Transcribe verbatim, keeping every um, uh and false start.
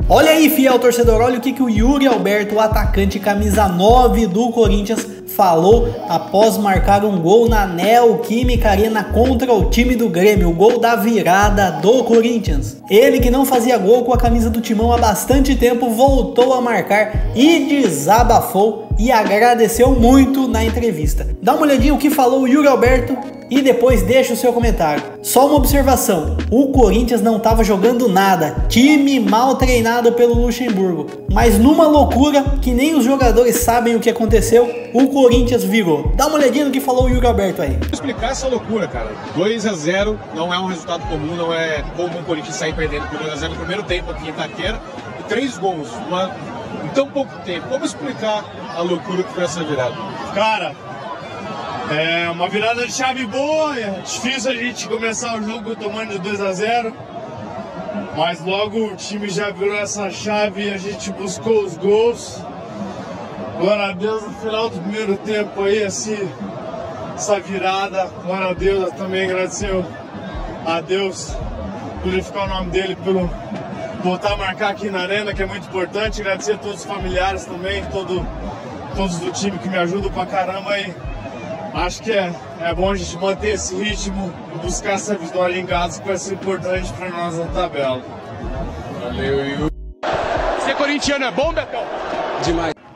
Olha aí, fiel torcedor, olha o que, que o Yuri Alberto, o atacante camisa nove do Corinthians, falou após marcar um gol na Neoquímica Arena contra o time do Grêmio, o gol da virada do Corinthians. Ele, que não fazia gol com a camisa do Timão há bastante tempo, voltou a marcar e desabafou e agradeceu muito na entrevista. Dá uma olhadinha o que falou o Yuri Alberto e depois deixa o seu comentário. Só uma observação, o Corinthians não estava jogando nada, time mal treinado pelo Luxemburgo, mas numa loucura que nem os jogadores sabem o que aconteceu, o Corinthians virou. Dá uma olhadinha no que falou o Yuri Alberto aí. Vou explicar essa loucura, cara. dois a zero não é um resultado comum, não é comum o Corinthians sair perdendo por dois a zero no primeiro tempo aqui em Itaquera, e três gols uma, em tão pouco tempo. Como explicar a loucura que foi essa virada? Cara, é uma virada de chave boa, é difícil a gente começar o jogo tomando de dois a zero, mas logo o time já virou essa chave e a gente buscou os gols. Glória a Deus, no final do primeiro tempo aí, assim, essa virada, glória a Deus, eu também agradeceu a Deus, glorificar o nome dele pelo voltar a marcar aqui na arena, que é muito importante, agradecer a todos os familiares também, todo, todos do time que me ajudam pra caramba aí. Acho que é, é bom a gente manter esse ritmo e buscar essa vitória em casa, que vai ser importante para nós na tabela. Valeu, Yuri. Ser corintiano é bom, Betão? Demais.